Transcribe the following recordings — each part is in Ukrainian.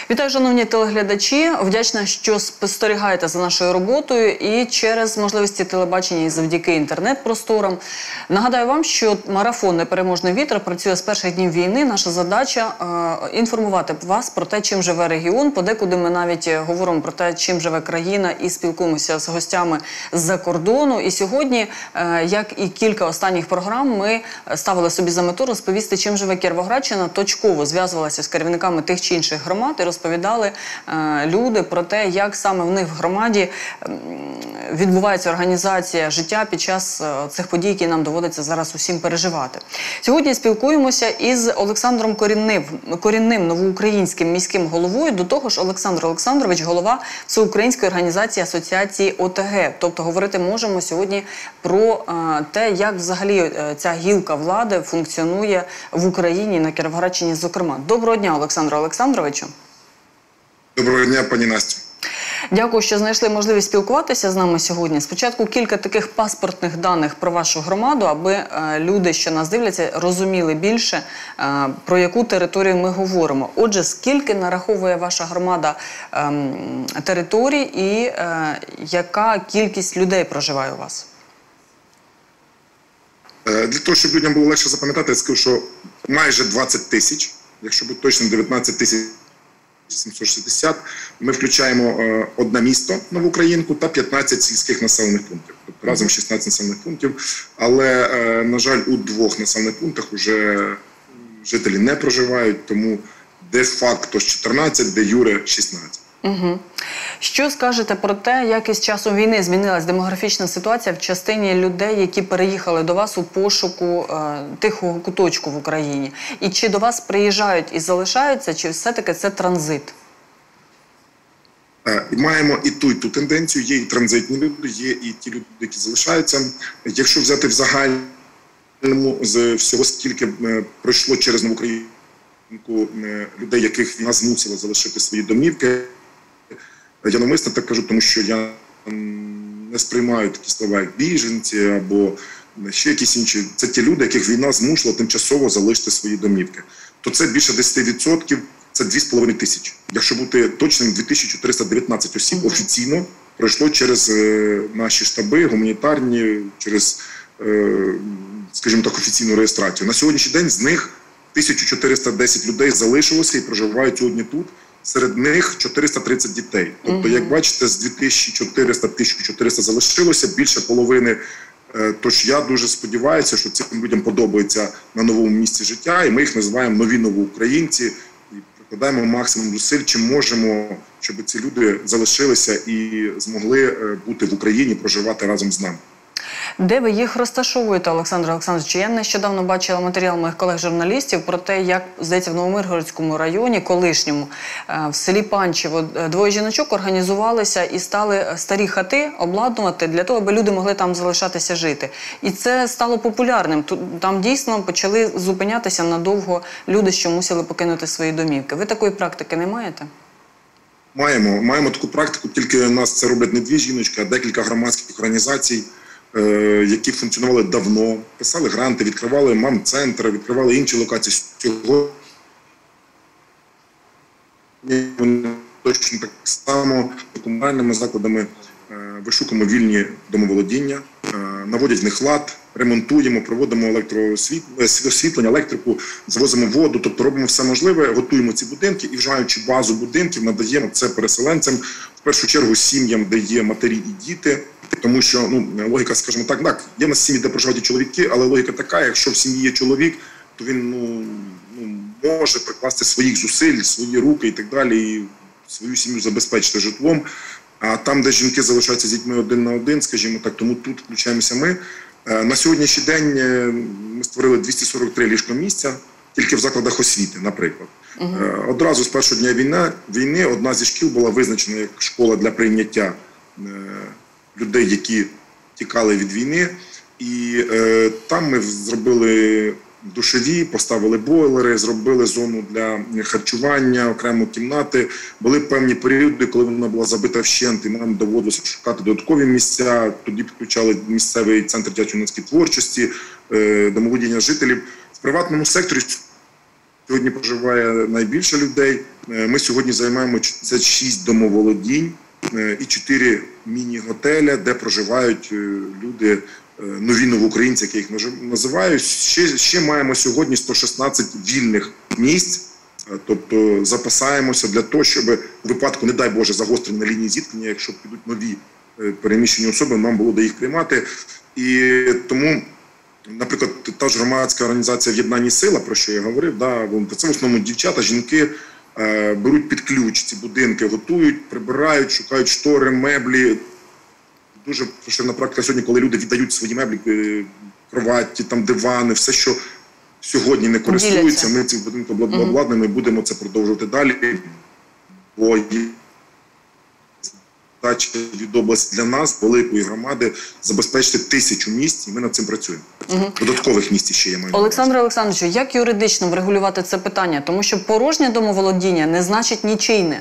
Вітаю, шановні телеглядачі. Вдячна, що спостерігаєте за нашою роботою і через можливості телебачення і завдяки інтернет-просторам. Нагадаю вам, що марафон «Непереможний вітер» працює з перших днів війни. Наша задача – інформувати вас про те, чим живе регіон. Подекуди ми навіть говоримо про те, чим живе країна і спілкуємося з гостями з-за кордону. І сьогодні, як і кілька останніх програм, ми ставили собі за мету розповісти, чим живе Кіровоградщина. Точково зв'язувалася з керівниками тих чи інших громад і розповідали люди про те, як саме в них в громаді відбувається організація життя під час цих подій, які нам доводиться зараз усім переживати. Сьогодні спілкуємося із Олександром Корінним, новоукраїнським міським головою. До того ж, Олександр Олександрович – голова Всеукраїнської організації Асоціації ОТГ. Тобто говорити можемо сьогодні про те, як взагалі ця гілка влади функціонує в Україні, на Кіровоградщині зокрема. Доброго дня, Олександру Олександровичу. Доброго дня, пані Настю. Дякую, що знайшли можливість спілкуватися з нами сьогодні. Спочатку кілька таких паспортних даних про вашу громаду, аби люди, що нас дивляться, розуміли більше, про яку територію ми говоримо. Отже, скільки нараховує ваша громада територій і яка кількість людей проживає у вас? Для того, щоб людям було легше запам'ятати, я скажу, що майже 20 тисяч, якщо бути точним, 19 тисяч 760, ми включаємо одне місто, Новоукраїнку, та 15 сільських населених пунктів. Тобто разом 16 населених пунктів. Але, на жаль, у двох населених пунктах вже жителі не проживають, тому де-факто 14, де-юре 16. Угу. Що скажете про те, як із часом війни змінилась демографічна ситуація в частині людей, які переїхали до вас у пошуку тихого куточку в Україні? І чи до вас приїжджають і залишаються, чи все-таки це транзит? Маємо і ту тенденцію. Є і транзитні люди, є і ті люди, які залишаються. Якщо взяти в загальному з всього, скільки пройшло через Новоукраїнку людей, яких війна змусила залишити свої домівки, я навмисно так кажу, тому що я не сприймаю такі слова, як біженці або ще якісь інші. Це ті люди, яких війна змусила тимчасово залишити свої домівки. То це більше 10%, це 2,5 тисячі. Якщо бути точним, 2419 осіб офіційно пройшло через наші штаби, гуманітарні, через, скажімо так, офіційну реєстрацію. На сьогоднішній день з них 1410 людей залишилося і проживають сьогодні тут. Серед них 430 дітей. Тобто, як бачите, з 1400 залишилося, більше половини. Тож я дуже сподіваюся, що цим людям подобається на новому місці життя, і ми їх називаємо нові новоукраїнці, і прикладаємо максимум зусиль, чим можемо, щоб ці люди залишилися і змогли бути в Україні, проживати разом з нами. Де ви їх розташовуєте, Олександр Олександрович? Я нещодавно бачила матеріал моїх колег-журналістів про те, як, здається, в Новомиргородському районі, колишньому, в селі Панчево, двоє жіночок організувалися і стали старі хати обладнувати для того, аби люди могли там залишатися жити. І це стало популярним. Там дійсно почали зупинятися надовго люди, що мусили покинути свої домівки. Ви такої практики не маєте? Маємо таку практику, тільки у нас це роблять не дві жіночки, а декілька громадських організацій, які функціонували давно, писали гранти, відкривали мам-центри, відкривали інші локації. Сьогодні точно так само комунальними закладами вишукуємо вільні домоволодіння, наводять в них лад, ремонтуємо, проводимо освітлення, електрику, завозимо воду, тобто робимо все можливе, готуємо ці будинки і, вживаючи базу будинків, надаємо це переселенцям, в першу чергу сім'ям, де є матері і діти. Тому що, логіка, скажімо так, є в нас сім'ї, де проживають чоловіки, але логіка така, якщо в сім'ї є чоловік, то він може прикласти своїх зусиль, свої руки і так далі, і свою сім'ю забезпечити житлом. А там, де жінки залишаються з дітьми один на один, скажімо так, тому тут включаємося ми. На сьогоднішній день ми створили 243 ліжкомісця, тільки в закладах освіти, наприклад. Одразу з першого дня війни одна зі шкіл була визначена як школа для прийняття людей, які тікали від війни, і там ми зробили душові, поставили бойлери, зробили зону для харчування, окремо кімнати. Були певні періоди, коли вона була забита вщент, і нам доводилося шукати додаткові місця. Тоді підключали місцевий центр дитячо-юнацької творчості, домоволодіння жителів. В приватному секторі сьогодні проживає найбільше людей. Ми сьогодні займаємо 6 домоволодінь і 4 міні-готеля, де проживають люди, нові новоукраїнці, як я їх називаю. Ще маємо сьогодні 116 вільних місць, тобто запасаємося для того, щоб у випадку, не дай Боже, загострення на лінії зіткнення, якщо підуть нові переміщені особи, нам було де їх приймати. І тому, наприклад, та ж громадська організація «В'єднання сила», про що я говорив, це в основному дівчата, жінки, беруть під ключ ці будинки, готують, прибирають, шукають штори, меблі. Дуже поширена практика сьогодні, коли люди віддають свої меблі, кроваті, там, дивани, все, що сьогодні не користуються, ми цих будинків обладнуємо і будемо це продовжувати далі. Бо є задача від області для нас, великої громади, забезпечити 1000 місць, і ми над цим працюємо. Додаткових місць ще є. Олександре Олександровичу, як юридично врегулювати це питання? Тому що порожнє домоволодіння не значить нічийне.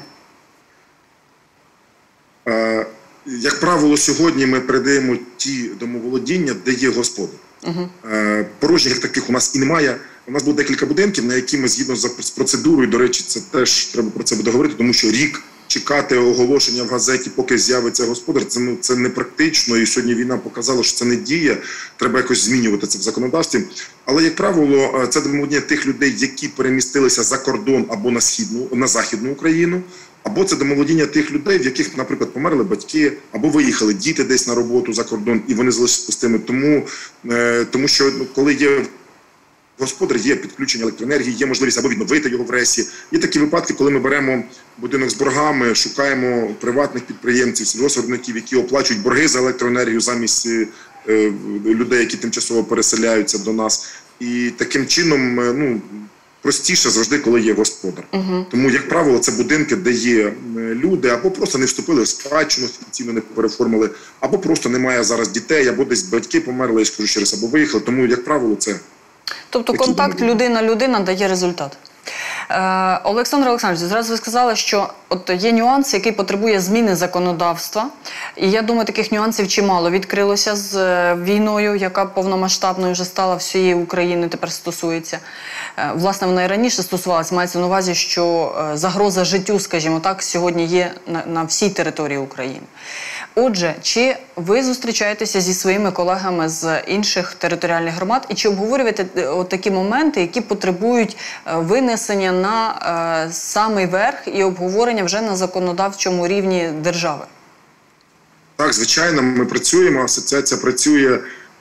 Як правило, сьогодні ми передаємо ті домоволодіння, де є господар. Порожніх таких у нас і немає. У нас буде декілька будинків, на які ми згідно з процедурою, до речі, це теж треба про це буде говорити, тому що рік чекати оголошення в газеті, поки з'явиться господар, це непрактично, і сьогодні війна показала, що це не діє, треба якось змінювати це в законодавстві. Але, як правило, це домоволодіння тих людей, які перемістилися за кордон або на Західну Україну, або це домоволодіння тих людей, в яких, наприклад, померли батьки, або виїхали діти десь на роботу за кордон, і вони залишилися пустими. Тому що коли є господар, є підключення електроенергії, є можливість або відновити його в РЕСі. Є такі випадки, коли ми беремо будинок з боргами, шукаємо приватних підприємців, сільгоспвиробників, які оплачують борги за електроенергію замість людей, які тимчасово переселяються до нас. І таким чином, простіше завжди, коли є господар. Тому, як правило, це будинки, де є люди, або просто не вступили в спадщину, офіційно не переформили, або просто немає зараз дітей, або десь батьки померли, я скажу ще раз, або виїхали. Тому, як правило, це... Тобто контакт людина-людина дає результат. Олександр Олександрович, зразу ви сказали, що є нюанс, який потребує зміни законодавства. І я думаю, таких нюансів чимало відкрилося з війною, яка повномасштабною вже стала всієї України, тепер стосується. Власне, вона і раніше стосувалася, мається на увазі, що загроза життю, скажімо так, сьогодні є на всій території України. Отже, чи ви зустрічаєтеся зі своїми колегами з інших територіальних громад і чи обговорюєте такі моменти, які потребують винесення на самий верх і обговорення вже на законодавчому рівні держави? Так, звичайно, ми працюємо, асоціація працює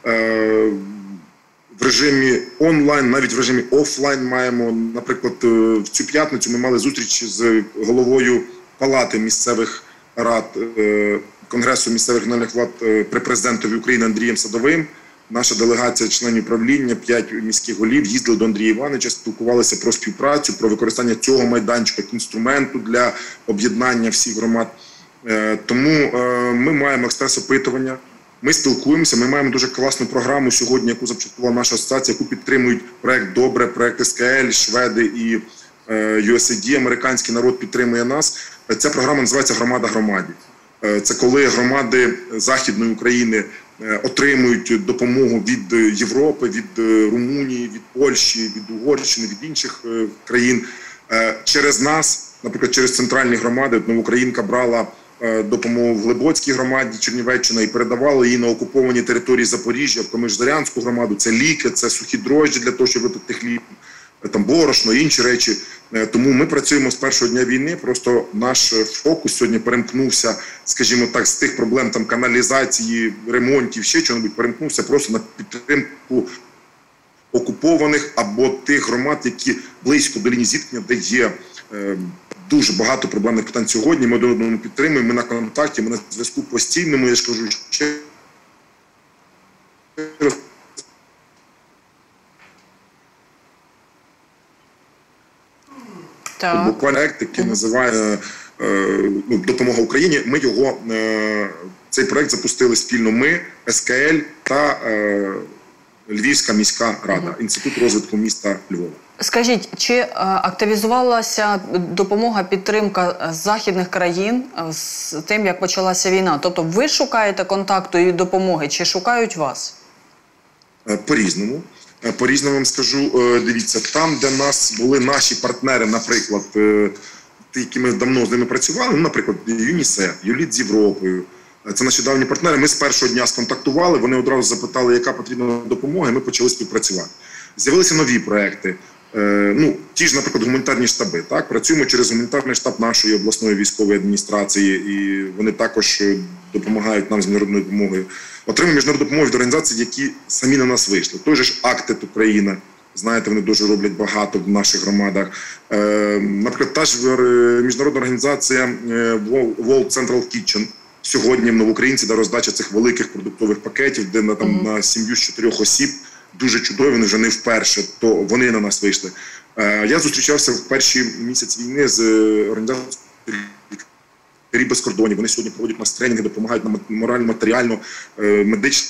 в режимі онлайн, навіть в режимі офлайн маємо. Наприклад, в цю п'ятницю ми мали зустріч з головою Палати місцевих рад Конгресу місцевих регіональних влад при президентові України Андрієм Садовим. Наша делегація членів правління, 5 міських голів їздили до Андрія Івановича, спілкувалися про співпрацю, про використання цього майданчика як інструменту для об'єднання всіх громад. Тому ми маємо експрес-опитування, ми спілкуємося, ми маємо дуже класну програму сьогодні, яку започаткувала наша асоціація, яку підтримують проект «Добре», проект СКЛ, шведи і USAID, американський народ підтримує нас. Ця програма називається «Громада громаді». Це коли громади Західної України отримують допомогу від Європи, від Румунії, від Польщі, від Угорщини, від інших країн. Через нас, наприклад, через центральні громади, Новоукраїнка брала допомогу в Глибоцькій громаді Чернівеччина і передавала її на окуповані території Запоріжжя, в Комиш-Зорянську громаду. Це ліки, це сухі дрожжі для того, щоб випити хліб, там борошно, інші речі. Тому ми працюємо з першого дня війни, просто наш фокус сьогодні перемкнувся, скажімо так, з тих проблем там каналізації, ремонтів, ще чого-небудь, перемкнувся просто на підтримку окупованих або тих громад, які близько до лінії зіткнення, де є дуже багато проблемних питань сьогодні. Ми один одному підтримуємо, ми на контакті, ми на зв'язку постійному, я ж кажу, ще буквально проект, який називає «Допомога Україні». Ми цей проект запустили спільно ми, СКЛ та Львівська міська рада, Інститут розвитку міста Львова. Скажіть, чи активізувалася допомога, підтримка західних країн з тим, як почалася війна? Тобто ви шукаєте контакту і допомоги, чи шукають вас? По-різному. По-різному вам скажу, дивіться, там, де нас були наші партнери, наприклад, ті, які ми давно з ними працювали, ну, наприклад, ЮНІСЕФ, ЮЛІТ з Європою, це наші давні партнери, ми з першого дня сконтактували, вони одразу запитали, яка потрібна допомога, і ми почали співпрацювати. З'явилися нові проекти. Ну, ті ж, наприклад, гуманітарні штаби. Так? Працюємо через гуманітарний штаб нашої обласної військової адміністрації, і вони також допомагають нам з міжнародною допомогою. Отримуємо міжнародну допомогу від організацій, які самі на нас вийшли. Той же ж «Актед Україна». Знаєте, вони дуже роблять багато в наших громадах. Наприклад, та ж міжнародна організація World Central Kitchen сьогодні в Новоукраїнці, де роздача цих великих продуктових пакетів, де на сім'ю з 4 осіб, дуже чудові, вони вже не вперше, то вони на нас вийшли. Я зустрічався в перші місяці війни з організацією «Лікарі без кордонів». Вони сьогодні проводять у нас тренінги, допомагають нам морально, матеріально, медично,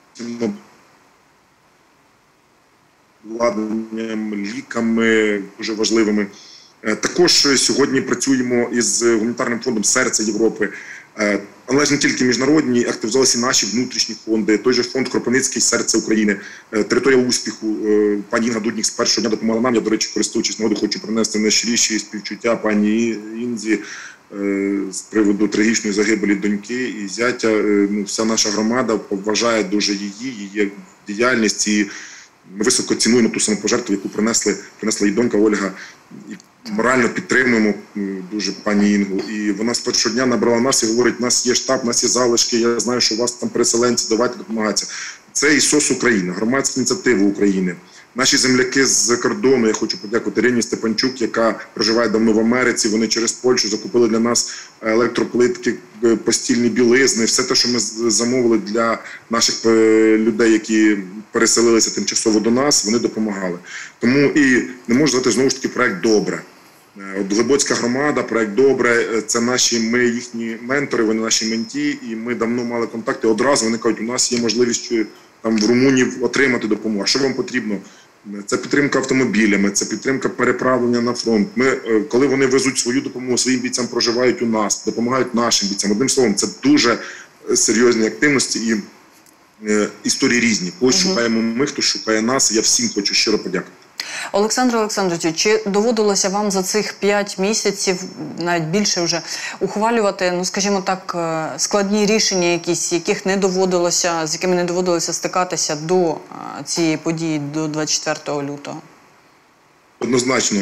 обладнанням, ліками дуже важливими. Також сьогодні працюємо із гуманітарним фондом «Серце Європи». Але ж не тільки міжнародні, активізувалися наші внутрішні фонди, той же фонд Кропивницький «Серце України», «Територія успіху». Пані Інга Дуднік з першого дня допомагала нам. Я, до речі, користуючись нагодою, хочу принести найщиріші співчуття пані Інзі з приводу трагічної загибелі доньки і зятя. Ну, вся наша громада поважає дуже її діяльність, і ми високо цінуємо ту самопожертву, яку принесла її донька Ольга. І морально підтримуємо дуже пані Інгу. І вона з першого дня набрала нас і говорить: у нас є штаб, у нас є залишки, я знаю, що у вас там переселенці, давайте допомагатися. Це і СОС України, громадські ініціативи України. Наші земляки з кордону, я хочу подякувати Ірині Степанчук, яка проживає давно в Америці, вони через Польщу закупили для нас електроплитки, постільні білизни, все те, що ми замовили для наших людей, які переселилися тимчасово до нас, вони допомагали. Тому і не можу сказати, знову ж таки, проект «Добре». От Глибоцька громада, проект «Добре», це ми їхні ментори, вони наші менті, і ми давно мали контакти. Одразу вони кажуть, у нас є можливість там в Румунії отримати допомогу. А що вам потрібно? Це підтримка автомобілями, це підтримка переправлення на фронт. Коли вони везуть свою допомогу, своїм бійцям проживають у нас, допомагають нашим бійцям. Одним словом, це дуже серйозні активності і історії різні. Когось шукаємо ми, хтось шукає нас. Я всім хочу щиро подякувати. Олександре Олександровичу, чи доводилося вам за цих 5 місяців, навіть більше вже, ухвалювати, ну скажімо так, складні рішення якісь, з якими не доводилося стикатися до цієї події, до 24 лютого? Однозначно.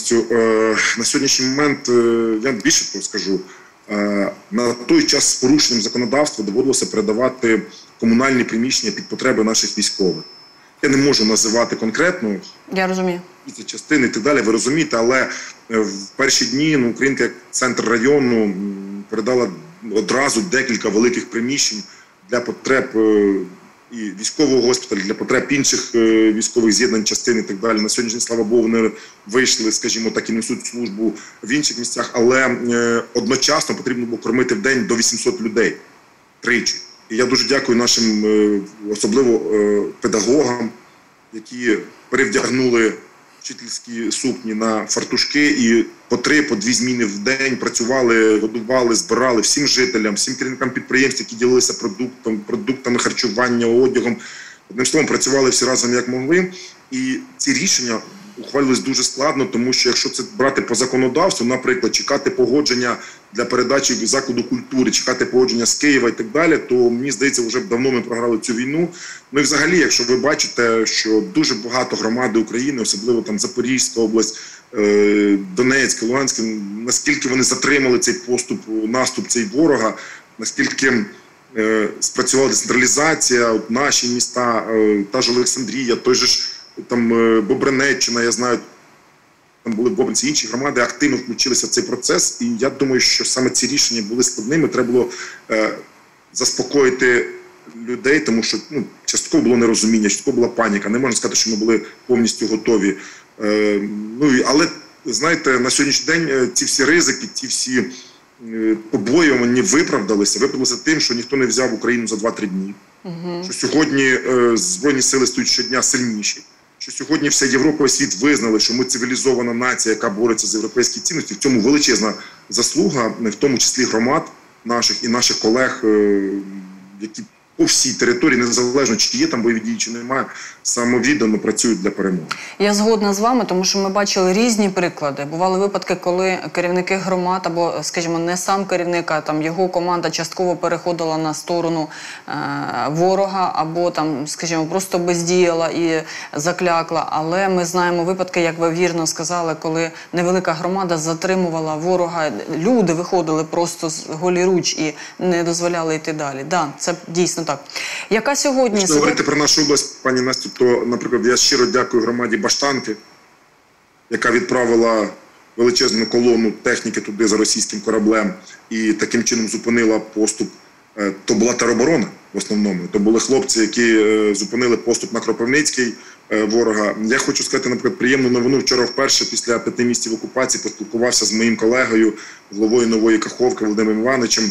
На сьогоднішній момент, я більше того скажу, на той час з порушенням законодавства доводилося передавати комунальні приміщення під потреби наших військових. Я не можу називати конкретно. Я розумію. Ці частини і так далі, ви розумієте, але в перші дні Українка, як центр району, передала одразу декілька великих приміщень для потреб і військового госпіталю, для потреб інших військових з'єднань, частин і так далі. На сьогоднішній, слава Богу, вони вийшли, скажімо так, і несуть службу в інших місцях, але одночасно потрібно було кормити в день до 800 людей. Тричі. І я дуже дякую нашим, особливо педагогам, які перевдягнули вчительські сукні на фартушки і по 3-2 зміни в день працювали, годували, збирали всім жителям, всім керівникам підприємств, які ділилися продуктами харчування, одягом. Одним словом, працювали всі разом як могли. І ці рішення ухвалювалися дуже складно, тому що якщо це брати по законодавству, наприклад, чекати погодження для передачі закладу культури, чекати погодження з Києва і так далі, то мені здається, вже давно ми програли цю війну. Ну і взагалі, якщо ви бачите, що дуже багато громади України, особливо там Запорізька область, Донецька, Луганська, наскільки вони затримали цей наступ цей ворога, наскільки спрацювала децентралізація, наші міста, та ж Олександрія, той же ж там Бобринеччина, я знаю, там були в Бобринці, інші громади активно включилися в цей процес. І я думаю, що саме ці рішення були складними. Треба було заспокоїти людей, тому що частково було нерозуміння, частково була паніка. Не можна сказати, що ми були повністю готові. Але, знаєте, на сьогоднішній день ці всі ризики, ці всі побоювання виправдалися тим, що ніхто не взяв Україну за 2-3 дні. Що сьогодні Збройні сили стають щодня сильніші. Що сьогодні вся Європа і світ визнали, що ми цивілізована нація, яка бореться за європейські цінності. В цьому величезна заслуга, в тому числі громад наших і наших колег, які по всій території, незалежно чи є там бойові дії, чи немає, самовіддано працюють для перемоги. Я згодна з вами, тому що ми бачили різні приклади. Бували випадки, коли керівники громад або, скажімо, не сам керівник, а там його команда частково переходила на сторону ворога або там, скажімо, просто бездіяла і заклякла. Але ми знаємо випадки, як ви вірно сказали, коли невелика громада затримувала ворога. Люди виходили просто з голіруч і не дозволяли йти далі. Да, це дійсно так. Яка сьогодні... Якщо говорити про нашу область, пані Настю, то, наприклад, я щиро дякую громаді Баштанки, яка відправила величезну колону техніки туди за російським кораблем і таким чином зупинила поступ. То була тероборона в основному. То були хлопці, які зупинили поступ на Кропивницький ворога. Я хочу сказати, наприклад, приємну новину. Вчора вперше після 5 місяців окупації поспілкувався з моїм колегою, головою Нової Каховки Володимиром Івановичем,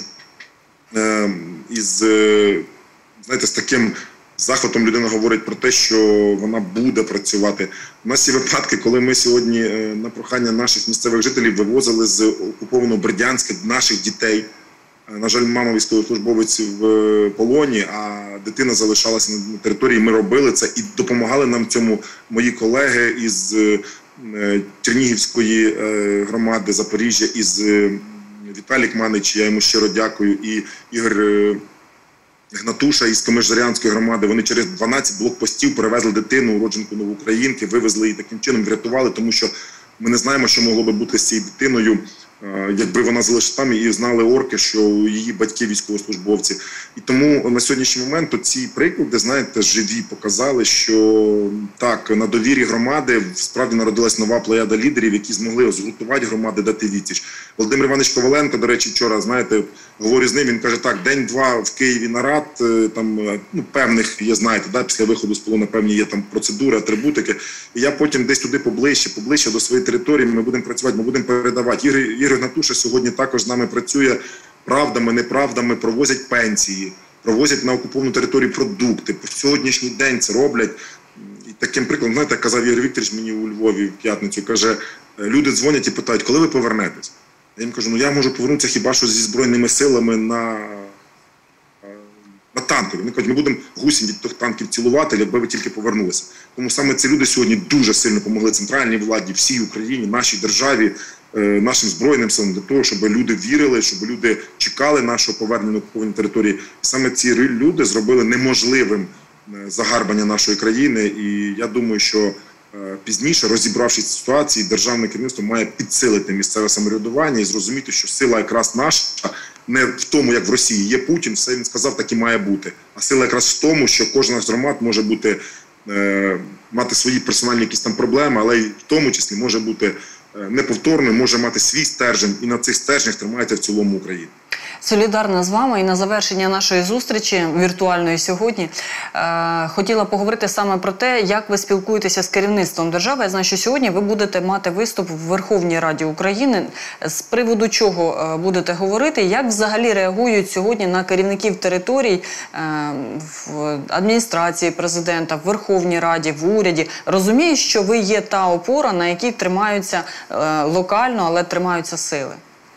знаєте, з таким захватом людина говорить про те, що вона буде працювати. У нас є випадки, коли ми сьогодні на прохання наших місцевих жителів вивозили з окупованого Бердянська наших дітей. На жаль, мама військовослужбовець в полоні, а дитина залишалася на території. Ми робили це і допомагали нам цьому мої колеги із Чернігівської громади Запоріжжя, із Віталік Манич, я йому щиро дякую, і Ігор Гнатуша із Комиш-Зорянської громади. Вони через 12 блокпостів перевезли дитину, уродженку Новоукраїнки, вивезли її таким чином, врятували, тому що ми не знаємо, що могло би бути з цією дитиною, якби вона залишилася там, і знали орки, що її батьки військовослужбовці. І тому на сьогоднішній момент ці приклади, знаєте, живі, показали, що так, на довірі громади справді народилась нова плеяда лідерів, які змогли згуртувати громади, дати відсіч. Володимир Іванович Коваленко, до речі, вчора, знаєте, говорю з ним, він каже, так, день-два в Києві нарад, там, певних, є, знаєте, да, після виходу з полону певні є там процедури, атрибутики, і я потім десь туди поближче до своєї території, ми будемо працювати, ми будемо передавати. Ігор Гнатуша сьогодні також з нами працює, правдами, неправдами, провозять пенсії, провозять на окуповану територію продукти, по сьогоднішній день це роблять. І таким прикладом, знаєте, як казав Ігор Вікторович мені у Львові в п'ятницю, каже, люди дзвонять і питають, коли ви повернетесь? Я їм кажу, я можу повернутися хіба що зі Збройними силами на танкові. Вони кажуть, ми будемо гусінь від тих танків цілувати, якби ви тільки повернулися. Тому саме ці люди сьогодні дуже сильно допомогли центральній владі, всій Україні, нашій державі, нашим Збройним силам, для того, щоб люди вірили, щоб люди чекали нашого повернення на окуповані території. І саме ці люди зробили неможливим загарбання нашої країни. І я думаю, що пізніше, розібравшись в ситуації, державне керівництво має підсилити місцеве самоврядування і зрозуміти, що сила якраз наша не в тому, як в Росії є Путін, все він сказав, так і має бути. А сила якраз в тому, що кожна з громад може бути, мати свої персональні якісь там проблеми, але й в тому числі може бути неповторною, може мати свій стержень, і на цих стержнях тримається в цілому Україна. Солідарна з вами. І на завершення нашої зустрічі віртуальної сьогодні хотіла поговорити саме про те, як ви спілкуєтеся з керівництвом держави. Я знаю, що сьогодні ви будете мати виступ в Верховній Раді України. З приводу чого будете говорити? Як взагалі реагують сьогодні на керівників територій в адміністрації президента, в Верховній Раді, в уряді? Розумію, що ви є та опора, на якій тримаються локально, але тримаються сили.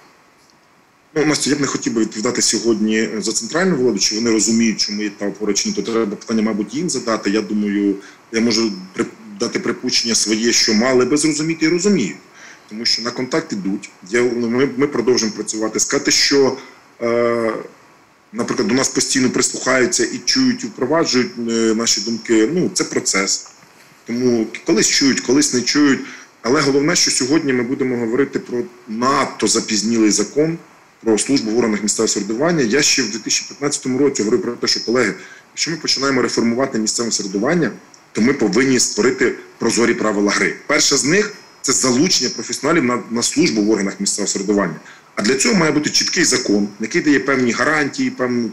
Настя, я б не хотів би відповідати сьогодні за центральну владу, чи вони розуміють, що ми є та опора чи ні, то треба питання, мабуть, їм задати. Я думаю, я можу дати припущення своє, що мали би зрозуміти і розуміють. Тому що на контакт ідуть, ми продовжуємо працювати. Сказати, що, наприклад, до нас постійно прислухаються і чують, і впроваджують наші думки, це процес. Тому колись чують, колись не чують. Але головне, що сьогодні ми будемо говорити про надто запізнілий закон про службу в органах місцевого самоврядування. Я ще в 2015 році говорив про те, що, колеги, якщо ми починаємо реформувати місцеве самоврядування, то ми повинні створити прозорі правила гри. Перше з них – це залучення професіоналів на службу в органах місцевого самоврядування. А для цього має бути чіткий закон, який дає певні гарантії, певну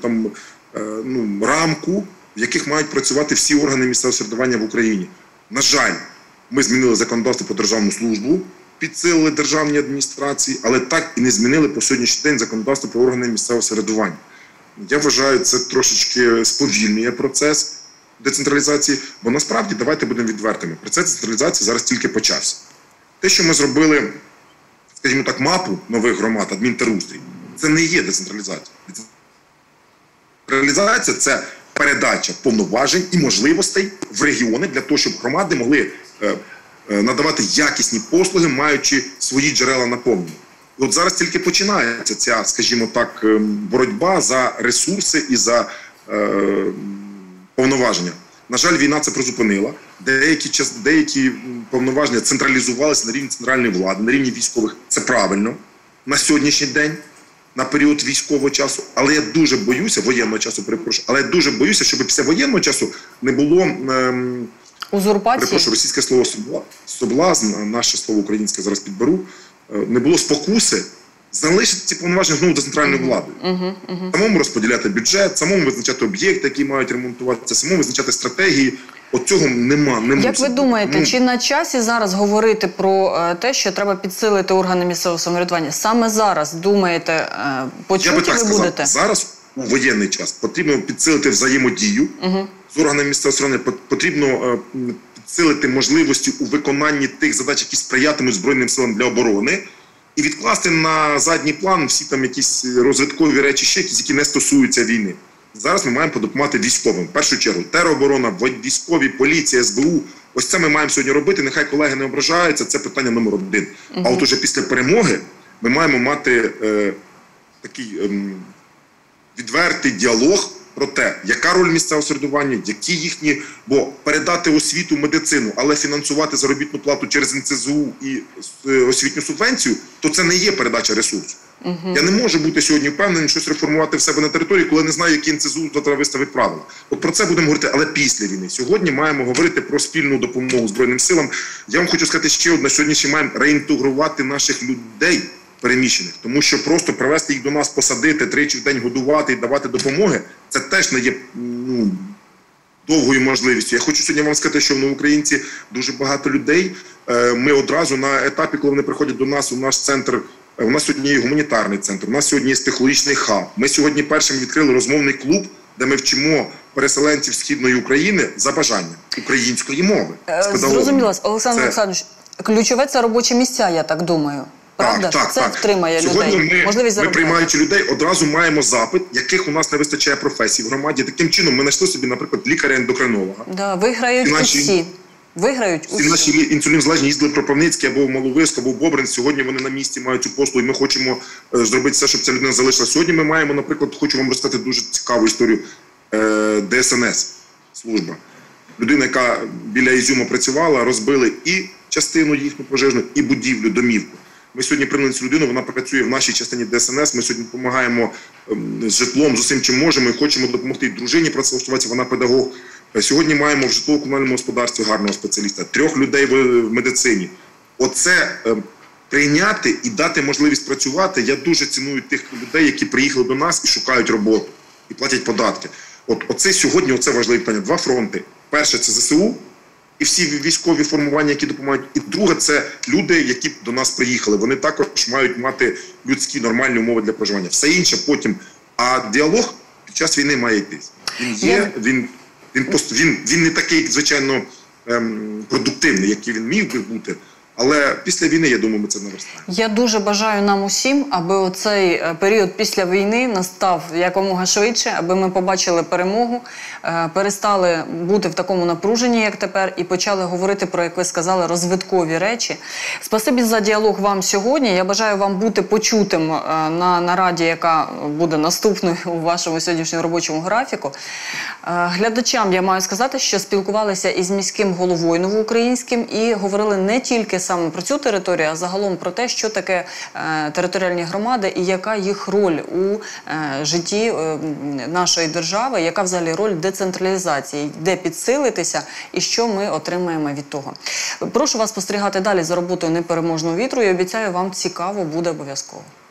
рамку, в яких мають працювати всі органи місцевого самоврядування в Україні. На жаль, ми змінили законодавство про державну службу, підсилили державні адміністрації, але так і не змінили по сьогоднішній день законодавство про органи місцевого самоврядування. Я вважаю, це трошечки сповільнює процес децентралізації, бо насправді, давайте будемо відвертими, процес децентралізації зараз тільки почався. Те, що ми зробили, скажімо так, мапу нових громад, адмінтерустрій, це не є децентралізація. Децентралізація – це передача повноважень і можливостей в регіони для того, щоб громади могли надавати якісні послуги, маючи свої джерела наповнення. І от зараз тільки починається ця, скажімо так, боротьба за ресурси і за повноваження. На жаль, війна це призупинила. Деякі повноваження централізувалися на рівні центральної влади, на рівні військових. Це правильно на сьогоднішній день, на період військового часу. Але я дуже боюся, воєнного часу, перепрошую, але я дуже боюся, щоб після воєнного часу не було, узурпації. перепрошую, російське слово соблазн, наше слово українське зараз підберу, не було спокуси залишити ці повноваження знову до центральної влади. Самому розподіляти бюджет, самому визначати об'єкти, які мають ремонтуватися, самому визначати стратегії. От цього нема. Як ви думаєте, чи на часі зараз говорити про те, що треба підсилити органи місцевого самоврядування? Саме зараз, думаєте, почуті ви будете? Зараз, у воєнний час, потрібно підсилити взаємодію з органами місцевого самоврядування, потрібно підсилити можливості у виконанні тих задач, які сприятимуть Збройним силам для оборони, і відкласти на задній план всі там якісь розвиткові речі, ще якісь, які не стосуються війни. Зараз ми маємо допомагати військовим. В першу чергу тероборона, військові, поліція, СБУ. Ось це ми маємо сьогодні робити. Нехай колеги не ображаються, це питання номер один. А от уже після перемоги ми маємо мати такий відвертий діалог про те, яка роль місцевого самоврядування, які їхні, бо передати освіту, медицину, але фінансувати заробітну плату через НСЗУ і освітню субвенцію, то це не є передача ресурсу. Я не можу бути сьогодні впевненим, щось реформувати в себе на території, коли не знаю, які НСЗУ завтра виставить правила. От про це будемо говорити, але після війни. Сьогодні маємо говорити про спільну допомогу Збройним силам. Я вам хочу сказати ще одне, сьогодні ще маємо реінтегрувати наших людей переміщених, тому що просто привезти їх до нас, посадити, 3 в день годувати і давати допомоги, це теж не є довгою можливістю. Я хочу сьогодні вам сказати, що в Новоукраїнці дуже багато людей. Ми одразу на етапі, коли вони приходять до нас, у наш центр, у нас сьогодні є гуманітарний центр, у нас сьогодні є технологічний хаб. Ми сьогодні першим відкрили розмовний клуб, де ми вчимо переселенців Східної України за бажанням української мови. Зрозуміло, Олександр Олександрович, ключове – це робочі місця, я так думаю. Правда? Це втримає людей. Сьогодні ми, приймаючи людей, одразу маємо запит, яких у нас не вистачає професій в громаді. Таким чином ми знайшли собі, наприклад, лікаря-ендокринолога. Да, виграють усі. Виграють усі. Наші інсулінзалежні їздили в Кропивницький або в Маловиськ, або в Бобрин. Сьогодні вони на місці мають цю послугу, і ми хочемо зробити все, щоб ця людина залишила. Сьогодні ми маємо, наприклад, хочу вам розказати дуже цікаву історію, ДСНС служба. Людина, яка біля Ізюма працювала, розбили і частину їхню пожежну, і будівлю, домівку. Ми сьогодні прийняли цю людину, вона працює в нашій частині ДСНС, ми сьогодні допомагаємо з житлом, з усім, чим можемо, і хочемо допомогти і дружині працевлаштуватися, вона педагог. Сьогодні маємо в житлово-комунальному господарстві гарного спеціаліста, 3 людей в медицині. Оце прийняти і дати можливість працювати, я дуже ціную тих людей, які приїхали до нас і шукають роботу, і платять податки. Оце сьогодні, оце важливе питання. 2 фронти. Перше – це ЗСУ, і всі військові формування, які допомагають. І друге – це люди, які до нас приїхали. Вони також мають мати людські, нормальні умови для проживання. Все інше потім. А діалог під час війни має йтись. Він є, він не такий, звичайно, продуктивний, який він міг би бути. Але після війни, я думаю, ми це наверстаємо. Я дуже бажаю нам усім, аби оцей період після війни настав якомога швидше, аби ми побачили перемогу, перестали бути в такому напруженні, як тепер, і почали говорити про, як ви сказали, розвиткові речі. Спасибі за діалог вам сьогодні. Я бажаю вам бути почутим на нараді, яка буде наступною у вашому сьогоднішньому робочому графіку. Глядачам я маю сказати, що спілкувалися із міським головою новоукраїнським і говорили не тільки саме про цю територію, а загалом про те, що таке територіальні громади і яка їх роль у житті нашої держави, яка взагалі роль децентралізації, де підсилитися і що ми отримаємо від того. Прошу вас спостерігати далі за роботою непереможного вітру і обіцяю, вам цікаво буде обов'язково.